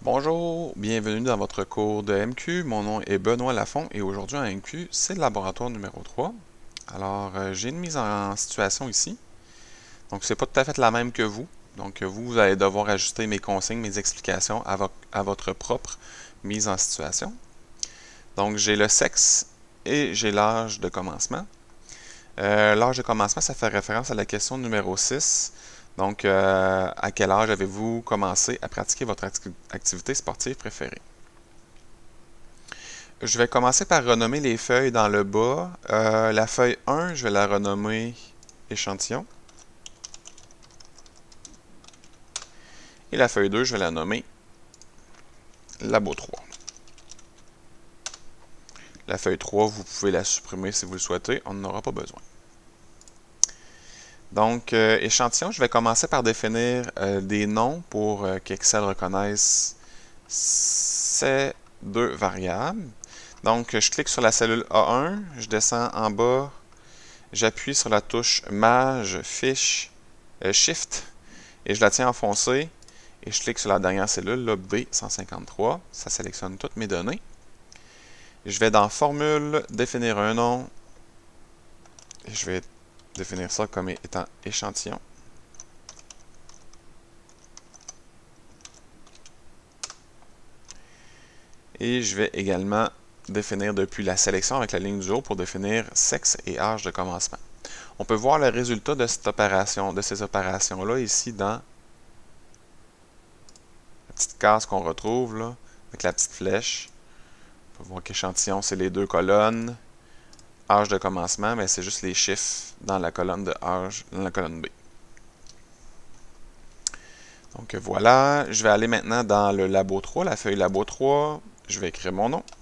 Bonjour, bienvenue dans votre cours de MQ. Mon nom est Benoît Lafont et aujourd'hui en MQ, c'est le laboratoire numéro 3. Alors, j'ai une mise en situation ici. Donc, c'est pas tout à fait la même que vous. Donc, vous allez devoir ajuster mes consignes, mes explications à votre propre mise en situation. Donc, j'ai le sexe et j'ai l'âge de commencement. L'âge de commencement, ça fait référence à la question numéro 6. Donc, à quel âge avez-vous commencé à pratiquer votre activité sportive préférée? Je vais commencer par renommer les feuilles dans le bas. La feuille 1, je vais la renommer échantillon. Et la feuille 2, je vais la nommer labo 3. La feuille 3, vous pouvez la supprimer si vous le souhaitez, on n'en aura pas besoin. Donc, échantillon, je vais commencer par définir des noms pour qu'Excel reconnaisse ces deux variables. Donc, je clique sur la cellule A1, je descends en bas, j'appuie sur la touche Maj, Fiche, Shift, et je la tiens enfoncée, et je clique sur la dernière cellule, là, B153, ça sélectionne toutes mes données. Je vais dans Formule, définir un nom, et je vais définir ça comme étant échantillon. Et je vais également définir depuis la sélection avec la ligne du haut pour définir sexe et âge de commencement. On peut voir le résultat de cette opération, de ces opérations-là ici dans la petite case qu'on retrouve là, avec la petite flèche. On peut voir qu'échantillon, c'est les deux colonnes. Âge de commencement, mais c'est juste les chiffres dans la colonne de âge, dans la colonne B. Donc voilà, je vais aller maintenant dans le labo 3, la feuille labo 3. Je vais écrire mon nom.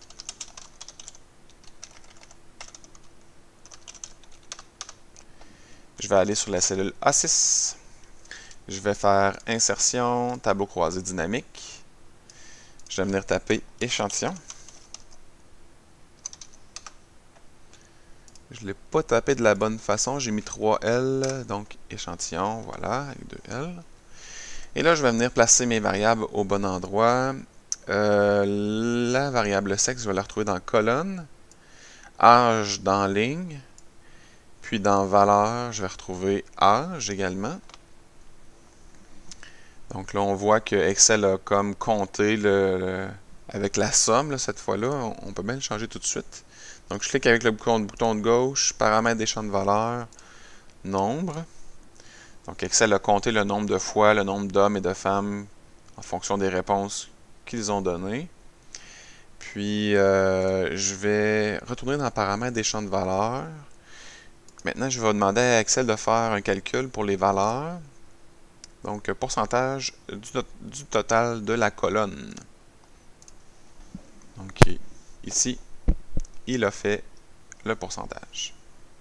Je vais aller sur la cellule A6. Je vais faire insertion, tableau croisé dynamique. Je vais venir taper échantillon. Je ne l'ai pas tapé de la bonne façon. J'ai mis 3L, donc échantillon, voilà, avec 2L. Et là, je vais venir placer mes variables au bon endroit. La variable sexe, je vais la retrouver dans colonne. Âge dans ligne. Puis dans valeur, je vais retrouver âge également. Donc là, on voit que Excel a comme compté avec la somme, là, cette fois-là. On peut bien le changer tout de suite. Donc je clique avec le bouton de gauche, paramètres des champs de valeur, nombre. Donc Excel a compté le nombre de fois, le nombre d'hommes et de femmes en fonction des réponses qu'ils ont données. Puis je vais retourner dans paramètres des champs de valeur. Maintenant, je vais demander à Excel de faire un calcul pour les valeurs. Donc, pourcentage du total de la colonne. Donc, ici, il a fait le pourcentage.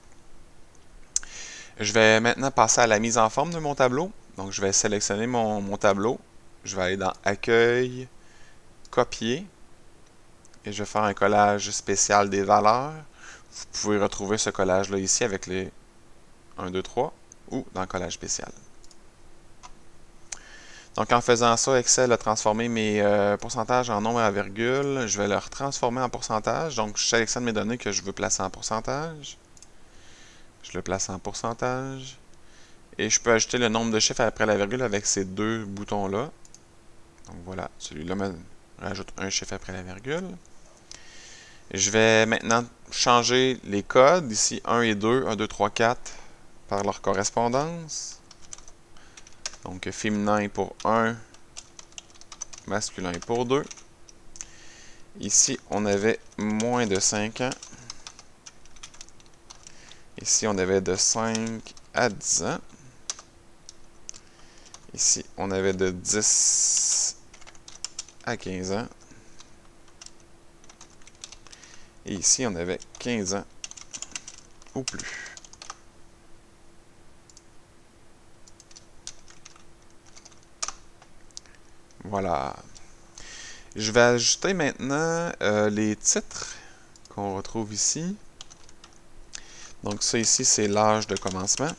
Je vais maintenant passer à la mise en forme de mon tableau. Donc, je vais sélectionner mon tableau. Je vais aller dans Accueil, Copier. Et je vais faire un collage spécial des valeurs. Vous pouvez retrouver ce collage-là ici avec les 1, 2, 3 ou dans le collage spécial. Donc, en faisant ça, Excel a transformé mes pourcentages en nombre à virgule. Je vais le retransformer en pourcentage. Donc, je sélectionne mes données que je veux placer en pourcentage. Je le place en pourcentage. Et je peux ajouter le nombre de chiffres après la virgule avec ces deux boutons-là. Donc, voilà. Celui-là me rajoute un chiffre après la virgule. Je vais maintenant changer les codes. Ici, 1 et 2, 1, 2, 3, 4 par leur correspondance. Donc, féminin pour 1, masculin pour 2. Ici, on avait moins de 5 ans. Ici, on avait de 5 à 10 ans. Ici, on avait de 10 à 15 ans. Et ici, on avait 15 ans ou plus. Voilà. Je vais ajouter maintenant les titres qu'on retrouve ici. Donc ça ici, c'est l'âge de commencement.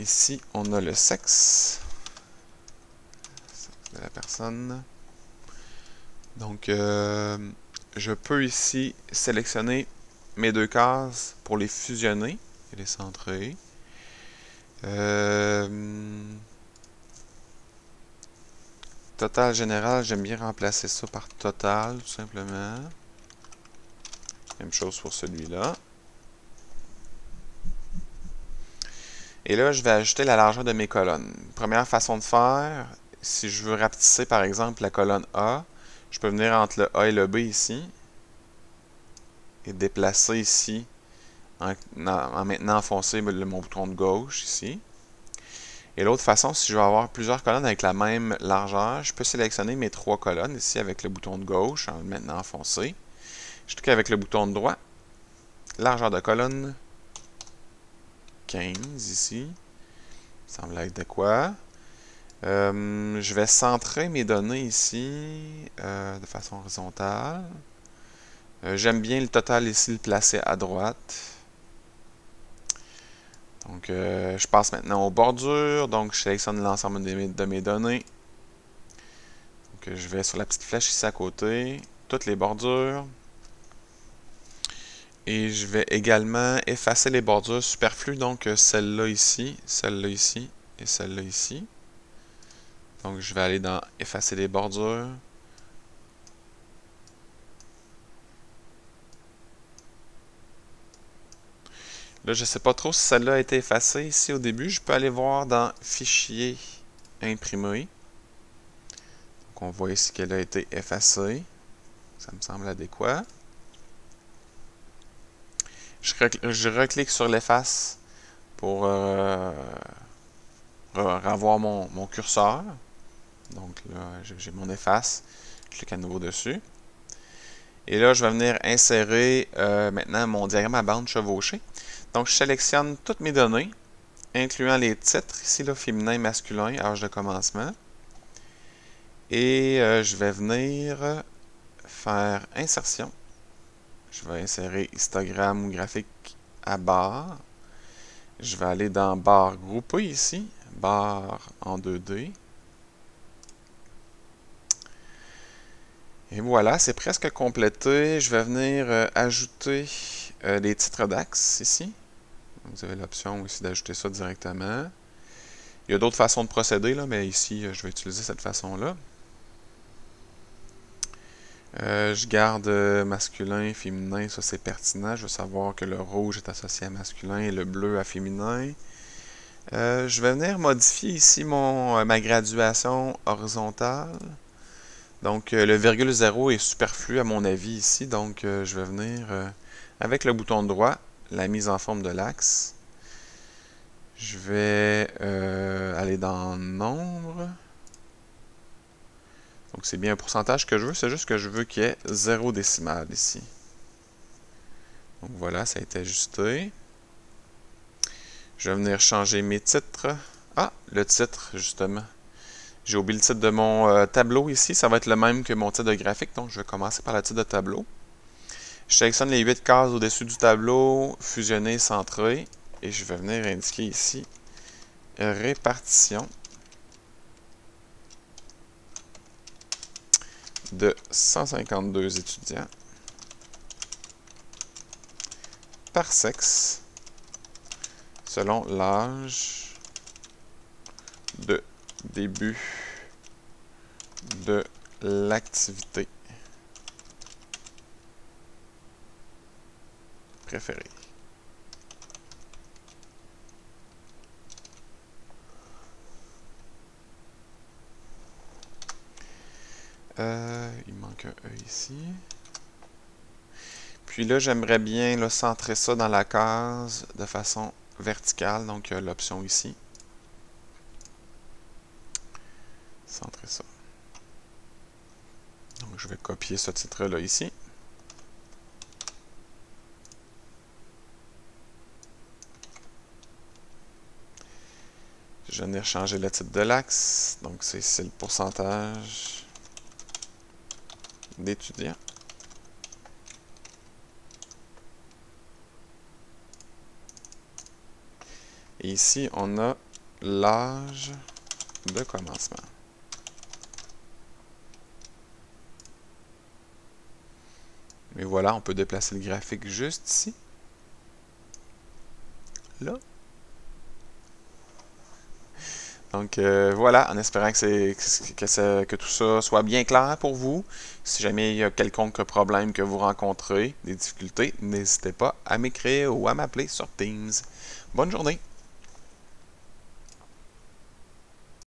Ici, on a le sexe de la personne. Donc, je peux ici sélectionner mes deux cases pour les fusionner et les centrer. Total général, j'aime bien remplacer ça par total, tout simplement. Même chose pour celui-là. Et là, je vais ajouter la largeur de mes colonnes. Première façon de faire, si je veux rapetisser par exemple la colonne A, je peux venir entre le A et le B ici et déplacer ici en maintenant enfoncer mon bouton de gauche ici. Et l'autre façon, si je veux avoir plusieurs colonnes avec la même largeur, je peux sélectionner mes trois colonnes ici avec le bouton de gauche en maintenant enfoncé. Je clique avec le bouton de droit, largeur de colonne 15 ici. Ça semble adéquat. Je vais centrer mes données ici de façon horizontale. J'aime bien le total ici, le placer à droite. Donc, je passe maintenant aux bordures. Donc, je sélectionne l'ensemble de mes données. Donc, je vais sur la petite flèche ici à côté. Toutes les bordures. Et je vais également effacer les bordures superflues. Donc, celle-là ici et celle-là ici. Donc, je vais aller dans effacer les bordures. Là, je ne sais pas trop si celle-là a été effacée ici au début. Je peux aller voir dans Fichier, Imprimer. Donc, on voit ici qu'elle a été effacée. Ça me semble adéquat. Je reclique sur l'efface pour revoir mon curseur. Donc là, j'ai mon efface. Je clique à nouveau dessus. Et là, je vais venir insérer maintenant mon diagramme à bande chevauchée. Donc, je sélectionne toutes mes données, incluant les titres, ici, là, féminin, masculin, âge de commencement. Et je vais venir faire insertion. Je vais insérer histogramme ou graphique à barre. Je vais aller dans barre groupée ici, barre en 2D. Et voilà, c'est presque complété. Je vais venir ajouter les titres d'axe ici. Vous avez l'option ici d'ajouter ça directement. Il y a d'autres façons de procéder, là, mais ici, je vais utiliser cette façon-là. Je garde masculin, féminin, ça c'est pertinent. Je veux savoir que le rouge est associé à masculin et le bleu à féminin. Je vais venir modifier ici ma graduation horizontale. Donc le virgule 0 est superflu à mon avis ici. Donc je vais venir avec le bouton droit, la mise en forme de l'axe. Je vais aller dans nombre. Donc, c'est bien un pourcentage que je veux, c'est juste que je veux qu'il y ait 0 décimal ici. Donc, voilà, ça a été ajusté. Je vais venir changer mes titres. Ah, le titre, justement. J'ai oublié le titre de mon tableau ici. Ça va être le même que mon titre de graphique, donc je vais commencer par le titre de tableau. Je sélectionne les 8 cases au-dessus du tableau, fusionner, centrer, et je vais venir indiquer ici répartition de 152 étudiants par sexe selon l'âge de début de l'activité préférée. Il manque un E ici. Puis là, j'aimerais bien là, centrer ça dans la case de façon verticale. Donc, il y a l'option ici. Centrer ça. Donc, je vais copier ce titre-là ici. Je vais venir changer le titre de l'axe. Donc, c'est le pourcentage d'étudiants. Et ici, on a l'âge de commencement. Et voilà, on peut déplacer le graphique juste ici. Là. Donc voilà, en espérant que tout ça soit bien clair pour vous. Si jamais il y a quelconque problème que vous rencontrez, des difficultés, n'hésitez pas à m'écrire ou à m'appeler sur Teams. Bonne journée!